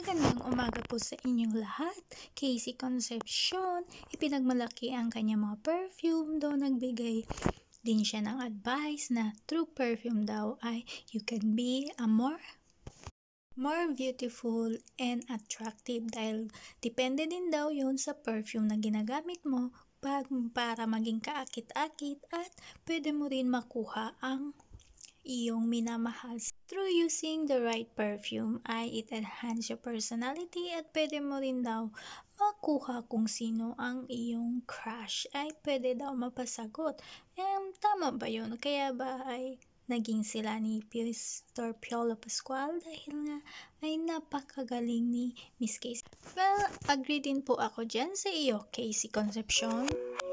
Magandang umaga po sa inyong lahat. Casey Concepcion, ipinagmalaki ang kanyang mga perfume, daw nagbigay din siya ng advice na true perfume daw ay you can be a more beautiful and attractive dahil depende din daw yun sa perfume na ginagamit mo para maging kaakit-akit at pwede mo rin makuha ang iyong minamahal. Through using the right perfume ay it enhance your personality at pwede mo rin daw makuha kung sino ang iyong crush ay pwede daw mapasagot. Tama ba yun? Kaya ba ay naging sila ni Mr. Piolo Pascual dahil nga ay napakagaling ni Miss Casey? Well, agree din po ako dyan sa iyo, Casey Concepcion.